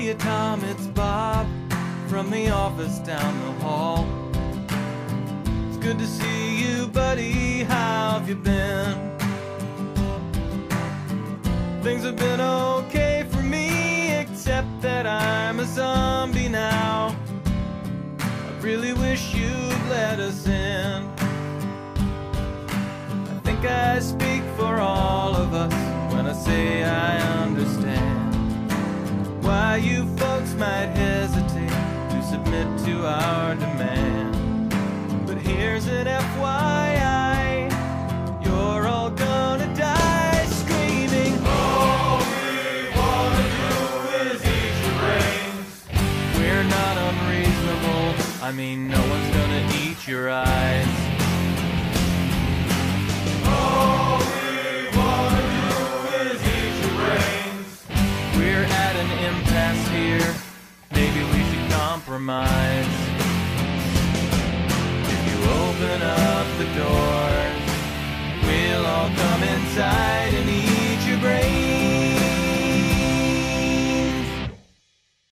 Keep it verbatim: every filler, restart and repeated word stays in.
you, Tom, it's Bob from the office down the hall. It's good to see you, buddy. How have you been? Things have been okay for me, except that I'm a zombie now. I really wish you'd let us in. I think I speak for all of us when I say I understand why you folks might hesitate to submit to our demand. But here's an F Y I, you're all gonna die screaming. All we wanna do is eat your brains. We're not unreasonable, I mean no one's gonna eat your eyes. All we wanna do is eat your brains. We're at an impasse here, maybe we should compromise. If you open up the door